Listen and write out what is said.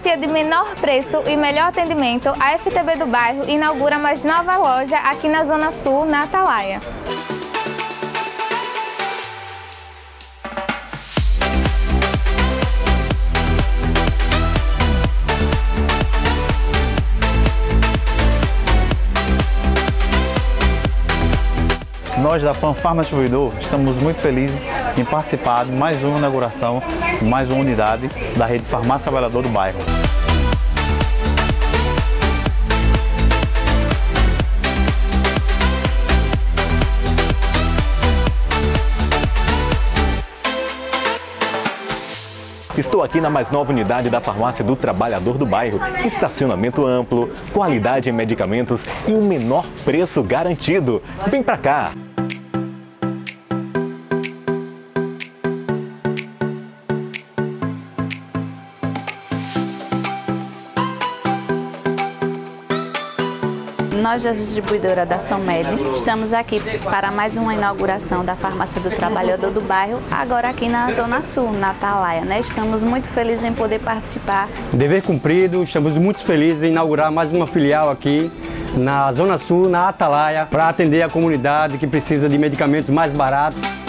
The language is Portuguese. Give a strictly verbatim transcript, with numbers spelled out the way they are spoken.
garantia de menor preço e melhor atendimento, a F T B do bairro inaugura mais nova loja aqui na Zona Sul, na Atalaia. Nós da Panfarma Distribuidor estamos muito felizes em participar de mais uma inauguração, mais uma unidade da rede Farmácia Trabalhador do bairro. Estou aqui na mais nova unidade da Farmácia do Trabalhador do bairro. Estacionamento amplo, qualidade em medicamentos e o menor preço garantido. Vem pra cá! Nós, da distribuidora da Somed, estamos aqui para mais uma inauguração da Farmácia do Trabalhador do bairro, agora aqui na Zona Sul, na Atalaia, né? Estamos muito felizes em poder participar. Dever cumprido, estamos muito felizes em inaugurar mais uma filial aqui na Zona Sul, na Atalaia, para atender a comunidade que precisa de medicamentos mais baratos.